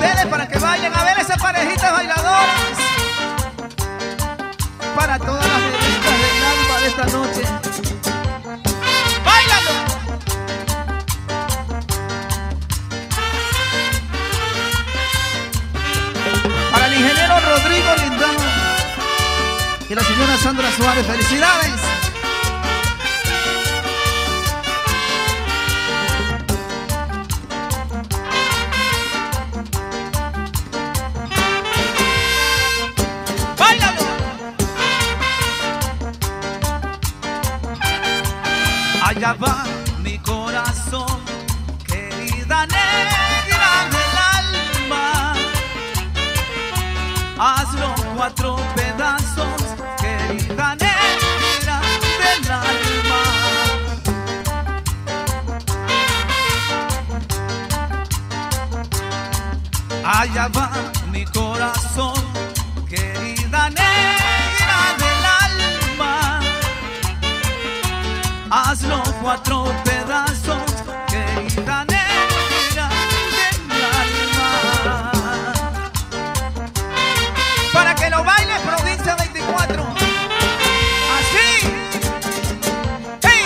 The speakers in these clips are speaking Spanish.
ustedes para que vayan a ver esas parejitas bailadoras. Para todas las bebidas del alma de esta noche. ¡Báilalo! Para el ingeniero Rodrigo Lindano y la señora Sandra Suárez, ¡felicidades! Allá va mi corazón, querida negra del alma. Hazlo 4 pedazos, querida negra del alma. Allá va mi corazón, querida negra del alma. Hazlo 4 pedazos, querida negra del alma. Para que lo baile Provincia 24. Así. ¡Hey!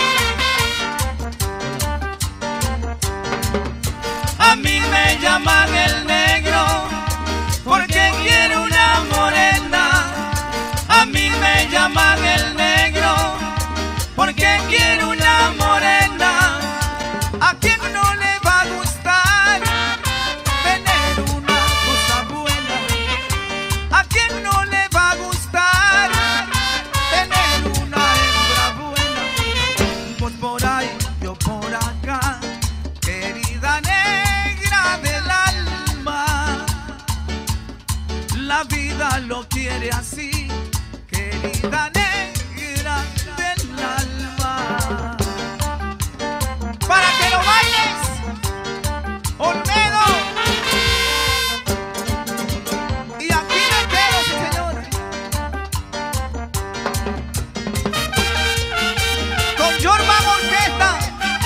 A mí me llaman el negro porque quiero una morena. A mí me llaman el negro porque quiero una morena. ¿A quién no le va a gustar tener una cosa buena? ¿A quién no le va a gustar tener una hembra buena? Pues por ahí, yo por acá, querida negra del alma. La vida lo quiere así, querida negra del alma. Para que lo bailes, Olmedo. Y aquí me quedo, sí, señores. Con Jorman Orquesta.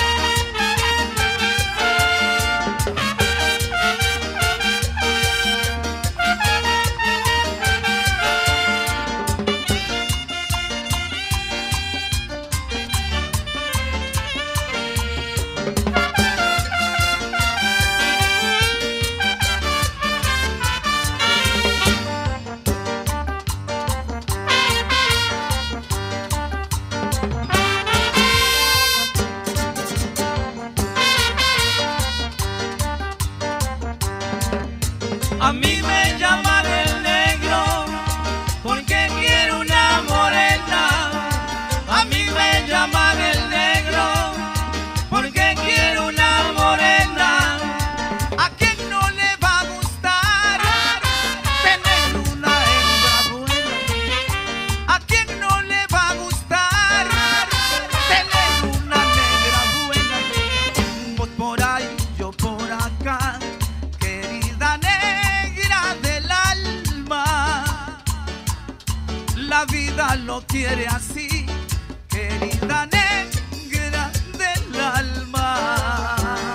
A mí me llaman el negro porque quiero una morena. A mí me llaman el negro porque quiero una morena. ¿A quién no le va a gustar tener una hembra buena? ¿A quién no le va a gustar tener una negra buena? Pues por ahí, yo por acá, querida negra del alma. La vida lo quiere así, querida negra del alma.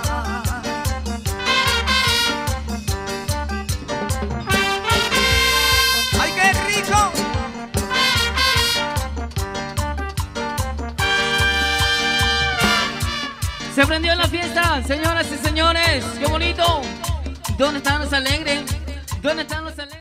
¡Ay, qué rico! Se prendió la fiesta, señoras y señores. ¡Qué bonito! ¿Dónde están los alegres? ¿Dónde están los alegres?